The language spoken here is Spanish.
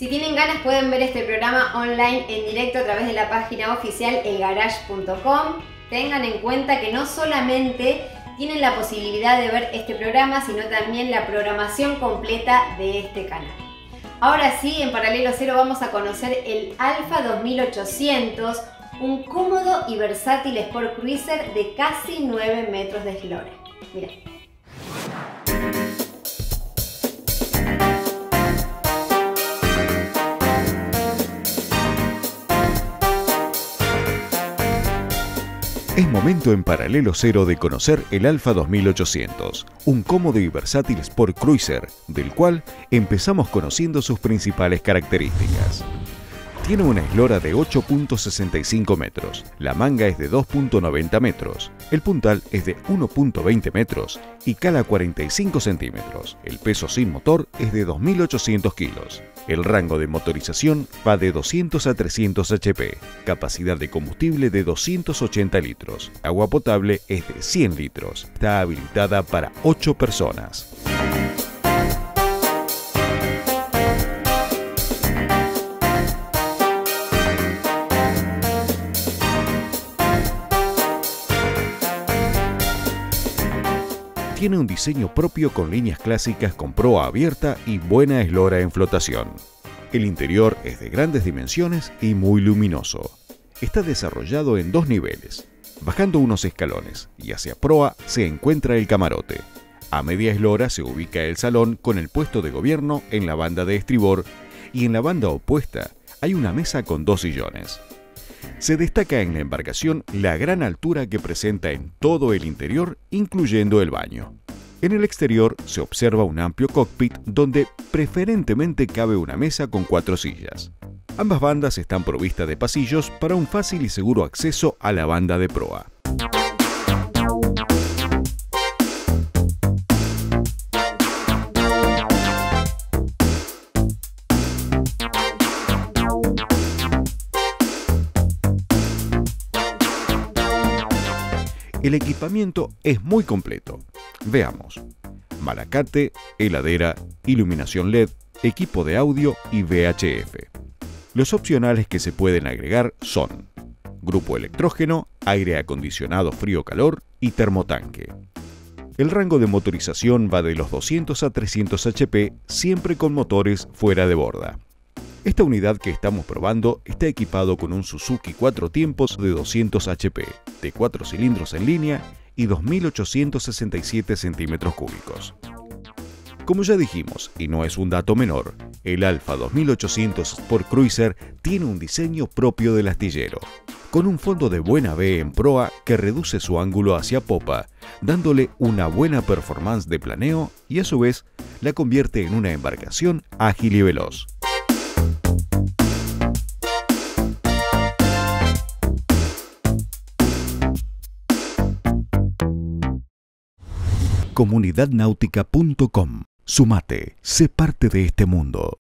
Si tienen ganas pueden ver este programa online en directo a través de la página oficial elgarage.com. Tengan en cuenta que no solamente tienen la posibilidad de ver este programa, sino también la programación completa de este canal. Ahora sí, en Paralelo Cero vamos a conocer el Alfa 2800, un cómodo y versátil Sport Cruiser de casi 9 metros de eslora. Mira. Es momento en Paralelo Cero de conocer el Alfa 2800, un cómodo y versátil Sport Cruiser, del cual empezamos conociendo sus principales características. Tiene una eslora de 8.65 metros, la manga es de 2.90 metros, el puntal es de 1.20 metros y cala 45 centímetros. El peso sin motor es de 2.800 kilos. El rango de motorización va de 200 a 300 HP, capacidad de combustible de 280 litros, agua potable es de 100 litros, está habilitada para 8 personas. Tiene un diseño propio con líneas clásicas con proa abierta y buena eslora en flotación. El interior es de grandes dimensiones y muy luminoso. Está desarrollado en 2 niveles. Bajando unos escalones y hacia proa se encuentra el camarote. A media eslora se ubica el salón con el puesto de gobierno en la banda de estribor y en la banda opuesta hay una mesa con 2 sillones. Se destaca en la embarcación la gran altura que presenta en todo el interior, incluyendo el baño. En el exterior se observa un amplio cockpit donde preferentemente cabe una mesa con 4 sillas. Ambas bandas están provistas de pasillos para un fácil y seguro acceso a la banda de proa. El equipamiento es muy completo. Veamos: malacate, heladera, iluminación LED, equipo de audio y VHF. Los opcionales que se pueden agregar son grupo electrógeno, aire acondicionado frío-calor y termotanque. El rango de motorización va de los 200 a 300 HP, siempre con motores fuera de borda. Esta unidad que estamos probando está equipado con un Suzuki 4 tiempos de 200 HP, de 4 cilindros en línea y 2.867 centímetros cúbicos. Como ya dijimos, y no es un dato menor, el Alfa 2800 Sport Cruiser tiene un diseño propio del astillero, con un fondo de buena B en proa que reduce su ángulo hacia popa, dándole una buena performance de planeo y a su vez la convierte en una embarcación ágil y veloz. Comunidadnautica.com. Sumate, sé parte de este mundo.